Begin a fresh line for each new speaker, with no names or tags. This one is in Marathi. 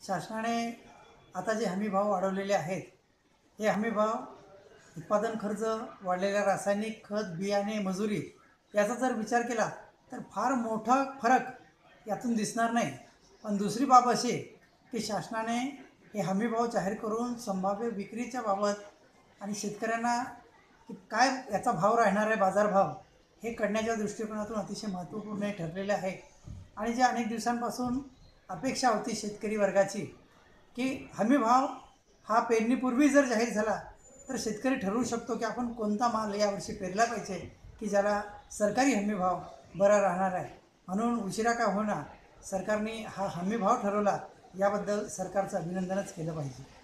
शासनाने आता जे हमीभाव वाढवलेले आहेत, हे हमीभाव उत्पादन खर्च, वाढलेल्या रासायनिक खत, बियाणे, मजुरी याचा जर विचार केला तर फार मोठा फरक यातून दिसणार नाही. पण दुसरी बाब अशी की शासनाने हे हमीभाव जाहीर करून संभाव्य विक्रीच्या बाबत आणि शेतकऱ्यांना की काय याचा भाव राहणार आहे, बाजारभाव हे कळण्याच्या दृष्टिकोनातून अतिशय महत्त्वपूर्ण ठरलेले आहे. आणि जे अनेक दिवसांपासून अपेक्षा होती शेतकरी वर्गाची की हमीभाव हा पेरणीपूर्वी जर जाहीर झाला तर शेतकरी ठरवू शकतो की आपण कोणता माल यावर्षी पेरला पाहिजे की ज्याला सरकारी हमीभाव बरा राहणार आहे. म्हणून उशिरा का होणार सरकारने हा हमीभाव ठरवला, याबद्दल सरकारचं अभिनंदनच केलं पाहिजे.